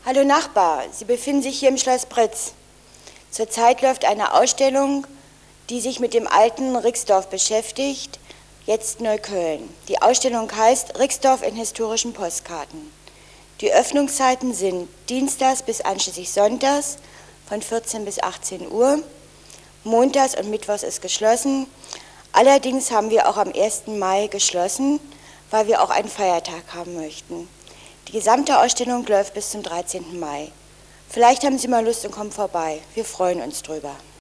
Hallo Nachbar, Sie befinden sich hier im Schloss Britz. Zurzeit läuft eine Ausstellung, die sich mit dem alten Rixdorf beschäftigt, jetzt Neukölln. Die Ausstellung heißt Rixdorf in historischen Postkarten. Die Öffnungszeiten sind dienstags bis einschließlich sonntags von 14 bis 18 Uhr. Montags und mittwochs ist geschlossen. Allerdings haben wir auch am 1. Mai geschlossen, weil wir auch einen Feiertag haben möchten. Die gesamte Ausstellung läuft bis zum 13. Mai. Vielleicht haben Sie mal Lust und kommen vorbei. Wir freuen uns drüber.